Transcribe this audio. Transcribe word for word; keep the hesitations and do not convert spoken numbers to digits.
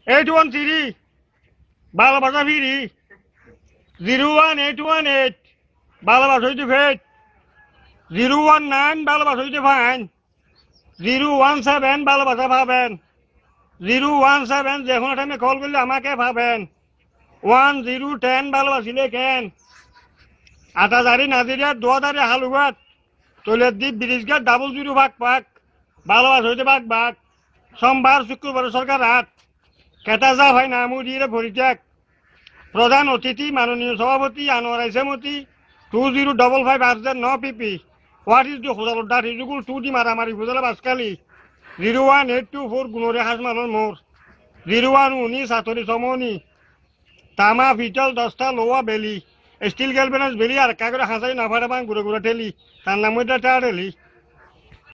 eight one three ভালোবাসা ফিরি zero one eight one eight ভালোবাসা হইতে ফেট জিরো ওয়ান নাইন ভালোবাসা হইতে ফাইন জিরো ওয়ান সেভেন ভালোবাসা পাবেন জিরো ওয়ান সেভেন যে কোনো টাইমে কল করলে আমাকে পাবেন ওয়ান জিরো টেন ভালোবাসিলে কেন আটাজারি নাজিরিয়া দোয়াদারি হালুঘাট তৈলের দ্বীপ ব্রিজঘাট ডাবল জিরো ভাগ পাক ভালোবাসা হইতে ভাগ ভাগ সোমবার শুক্রবার সরকার হাট কেতাজা ভাই নামুরিয়ে পরিত্যাগ প্রধান অতিথি মাননীয় সভাপতি আনোয়ার ইসলামতি টু জিরো ডবল ফাইভ আর্জেন ন পিপি হোয়াট ইজ দি হোজাল ডাট ইজুগুল টু দি মারামারি হোজালা বাসকালি zero one eight two four গুণরে হাসমানোর মোর জিরো ওয়ান উনিশ সাতরি সমনি তামা পিতল দশটা লোয়া বেলি স্টিল গ্যালবেনাস বেলি আর কাগরে হাসাই নাফারে বাং ঘুরে ঘুরে ঠেলি তার নাম ওইটা টাড়েলি